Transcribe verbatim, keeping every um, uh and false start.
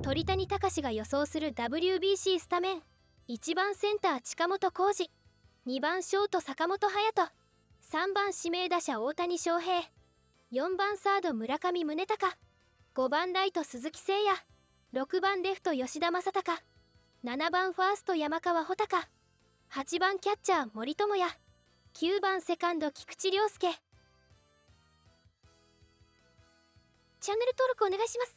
鳥谷敬が予想する ダブリュービーシー スタメン。いちばんセンター近本光司、にばんショート坂本勇人、さんばん指名打者大谷翔平、よんばんサード村上宗隆、ごばんライト鈴木誠也、ろくばんレフト吉田正尚、ななばんファースト山川穂高、はちばんキャッチャー森友哉、きゅうばんセカンド菊池涼介。チャンネル登録お願いします。